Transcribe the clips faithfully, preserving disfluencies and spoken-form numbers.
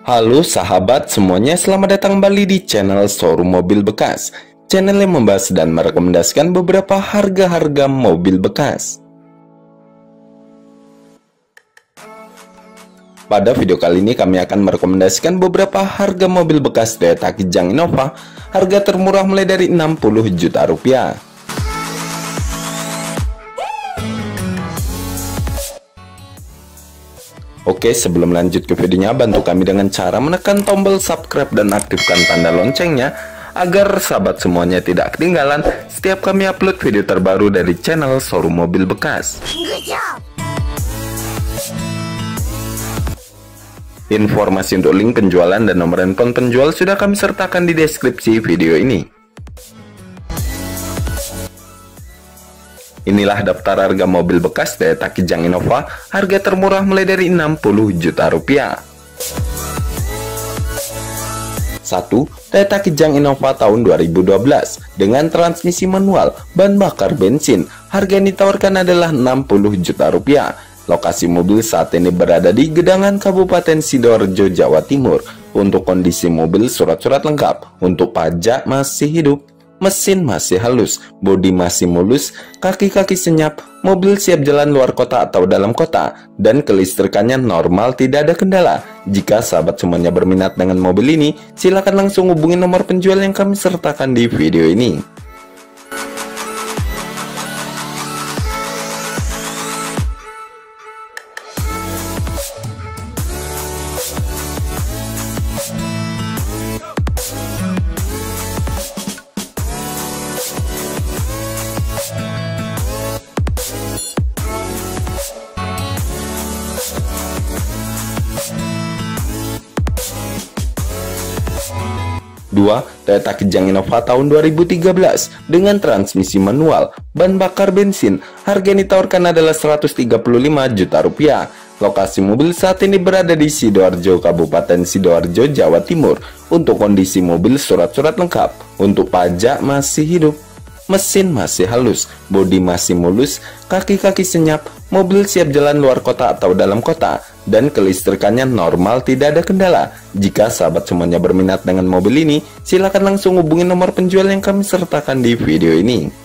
Halo sahabat semuanya, selamat datang kembali di channel Showroom Mobil Bekas. Channel yang membahas dan merekomendasikan beberapa harga-harga mobil bekas. Pada video kali ini kami akan merekomendasikan beberapa harga mobil bekas Toyota Kijang Innova. Harga termurah mulai dari enam puluh juta rupiah. Oke, sebelum lanjut ke videonya, bantu kami dengan cara menekan tombol subscribe dan aktifkan tanda loncengnya agar sahabat semuanya tidak ketinggalan setiap kami upload video terbaru dari channel Showroom Mobil Bekas. Informasi untuk link penjualan dan nomor handphone penjual sudah kami sertakan di deskripsi video ini. Inilah daftar harga mobil bekas Toyota Kijang Innova. Harga termurah mulai dari enam puluh juta rupiah. satu. Toyota Kijang Innova tahun dua ribu dua belas dengan transmisi manual, bahan bakar bensin. Harga yang ditawarkan adalah enam puluh juta rupiah. Lokasi mobil saat ini berada di Gedangan, Kabupaten Sidoarjo, Jawa Timur. Untuk kondisi mobil, surat-surat lengkap. Untuk pajak masih hidup. Mesin masih halus, bodi masih mulus, kaki-kaki senyap, mobil siap jalan luar kota atau dalam kota, dan kelistrikannya normal, tidak ada kendala. Jika sahabat semuanya berminat dengan mobil ini, silakan langsung hubungi nomor penjual yang kami sertakan di video ini. dua. Toyota Kijang Innova tahun dua ribu tiga belas dengan transmisi manual, bahan bakar bensin. Harga yang ditawarkan adalah seratus tiga puluh lima juta rupiah. Lokasi mobil saat ini berada di Sidoarjo, Kabupaten Sidoarjo, Jawa Timur. Untuk kondisi mobil, surat-surat lengkap. Untuk pajak masih hidup. Mesin masih halus, bodi masih mulus, kaki-kaki senyap, mobil siap jalan luar kota atau dalam kota, dan kelistrikannya normal, tidak ada kendala. Jika sahabat semuanya berminat dengan mobil ini, silakan langsung hubungi nomor penjual yang kami sertakan di video ini.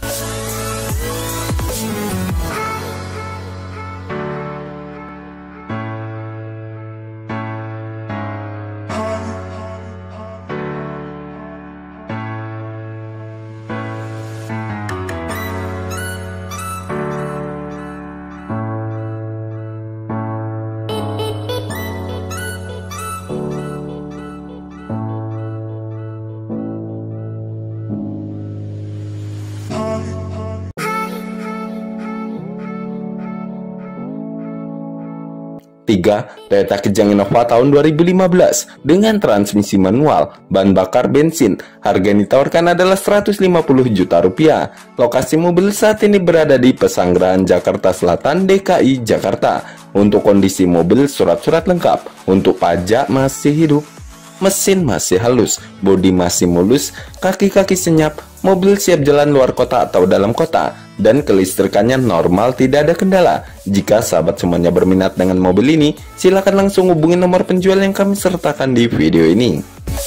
tiga. Toyota Kijang Innova tahun dua ribu lima belas dengan transmisi manual, bahan bakar bensin. Harga yang ditawarkan adalah seratus lima puluh juta rupiah. Lokasi mobil saat ini berada di Pesanggerahan, Jakarta Selatan, D K I Jakarta. Untuk kondisi mobil, surat-surat lengkap. Untuk pajak masih hidup. Mesin masih halus, bodi masih mulus, kaki-kaki senyap, mobil siap jalan luar kota atau dalam kota, dan kelistrikannya normal, tidak ada kendala. Jika sahabat semuanya berminat dengan mobil ini, silakan langsung hubungi nomor penjual yang kami sertakan di video ini.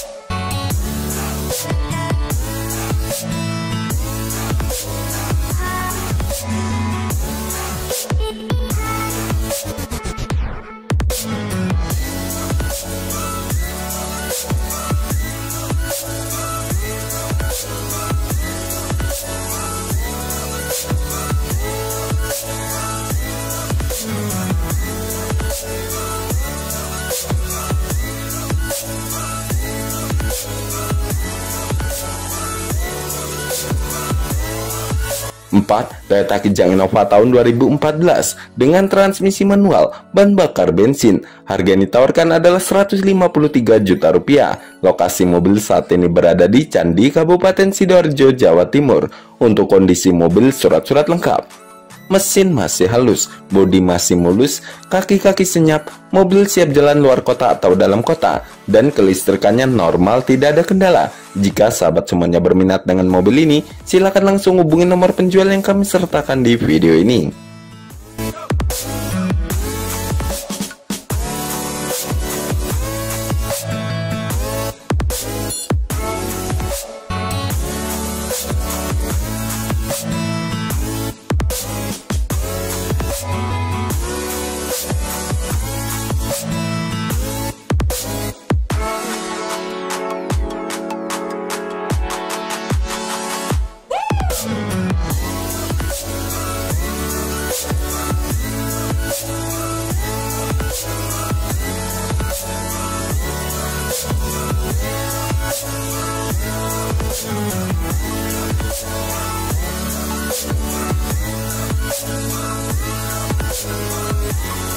empat. Toyota Kijang Innova tahun dua ribu empat belas dengan transmisi manual, bahan bakar bensin. Harga yang ditawarkan adalah seratus lima puluh tiga juta rupiah. Lokasi mobil saat ini berada di Candi, Kabupaten Sidoarjo, Jawa Timur. Untuk kondisi mobil, surat-surat lengkap. Mesin masih halus, bodi masih mulus, kaki-kaki senyap, mobil siap jalan luar kota atau dalam kota, dan kelistrikannya normal, tidak ada kendala. Jika sahabat semuanya berminat dengan mobil ini, silakan langsung hubungi nomor penjual yang kami sertakan di video ini.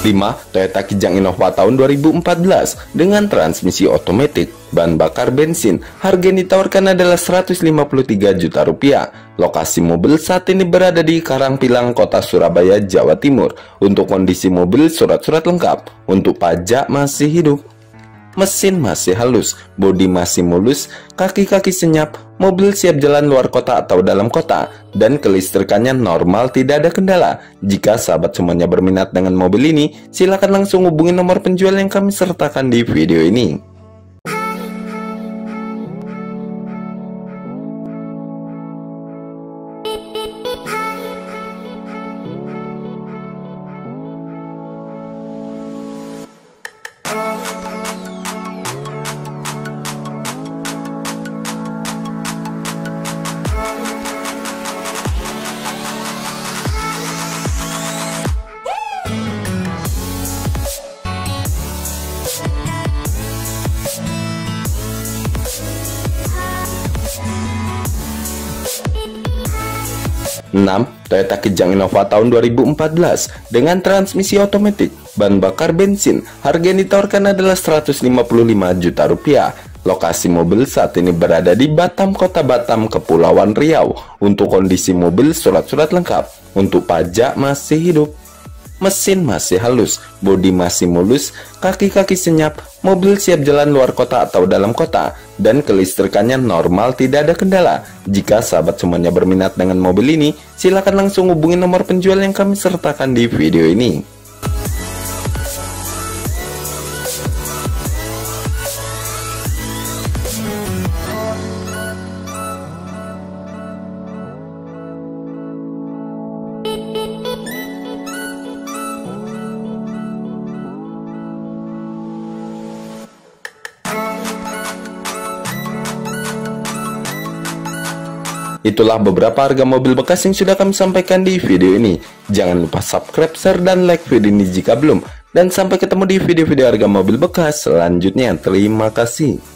lima. Toyota Kijang Innova tahun dua ribu empat belas dengan transmisi otomatis, bahan bakar bensin. Harga yang ditawarkan adalah seratus lima puluh tiga juta rupiah. Lokasi mobil saat ini berada di Karangpilang, Kota Surabaya, Jawa Timur. Untuk kondisi mobil, surat-surat lengkap. Untuk pajak masih hidup. Mesin masih halus, bodi masih mulus, kaki-kaki senyap, mobil siap jalan luar kota atau dalam kota, dan kelistrikannya normal, tidak ada kendala. Jika sahabat semuanya berminat dengan mobil ini, silakan langsung hubungi nomor penjual yang kami sertakan di video ini. enam. Toyota Kijang Innova tahun dua ribu empat belas dengan transmisi otomatis, bahan bakar bensin. Harga yang ditawarkan adalah seratus lima puluh lima juta rupiah. Lokasi mobil saat ini berada di Batam, Kota Batam, Kepulauan Riau. Untuk kondisi mobil, surat-surat lengkap. Untuk pajak masih hidup. Mesin masih halus, bodi masih mulus, kaki-kaki senyap, mobil siap jalan luar kota atau dalam kota, dan kelistrikannya normal, tidak ada kendala. Jika sahabat semuanya berminat dengan mobil ini, silakan langsung hubungi nomor penjual yang kami sertakan di video ini. Itulah beberapa harga mobil bekas yang sudah kami sampaikan di video ini. Jangan lupa subscribe, share, dan like video ini jika belum. Dan sampai ketemu di video-video harga mobil bekas selanjutnya. Terima kasih.